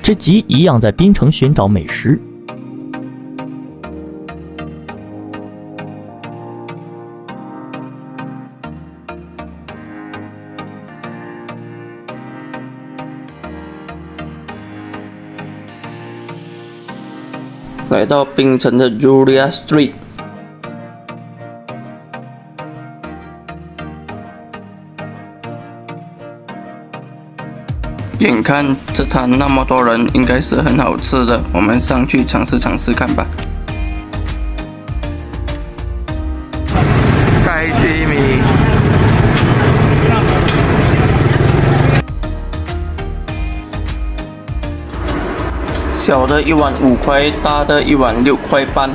这集一样在槟城寻找美食。 来到槟城的 Julia Street。 眼看这摊那么多人，应该是很好吃的，我们上去尝试看吧。 盖西米， 小的1碗5块，大的1碗6块半。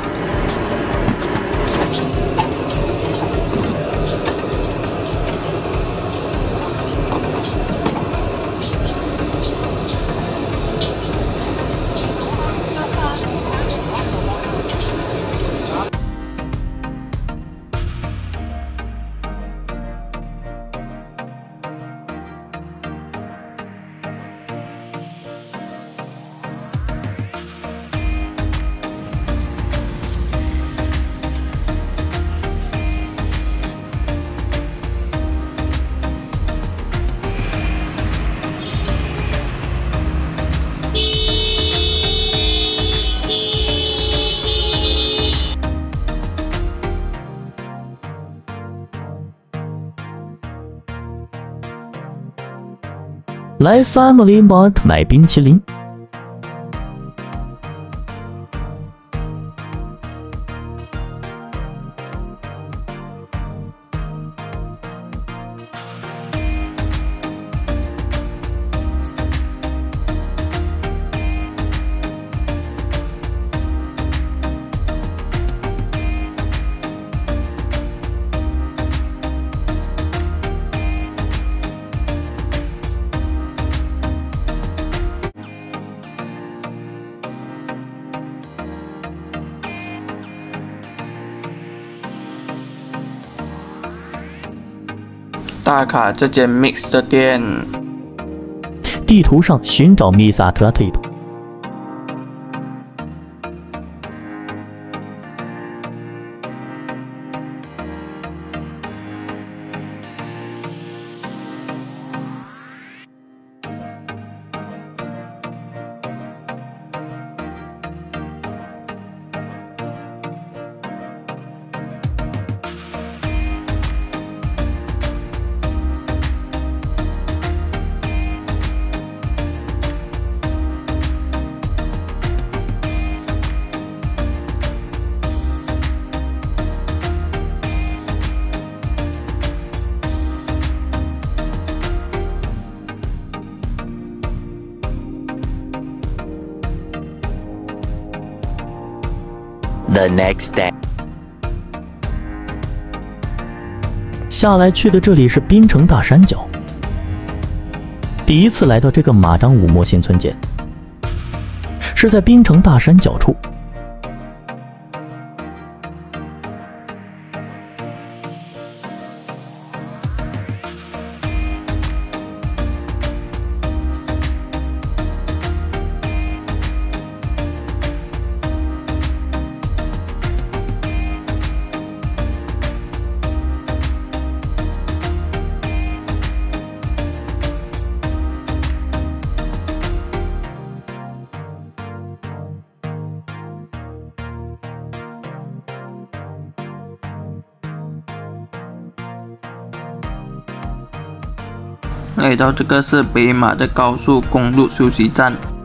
来 Family Mart 买冰淇淋。 打卡这间 Mix 的店， 地图上寻找 Miss Atlantic。 The next day， 下来去的这里是槟城大山脚。第一次来到这个马张武莫新村间，是在槟城大山脚处。 来到这个是北马的高速公路休息站。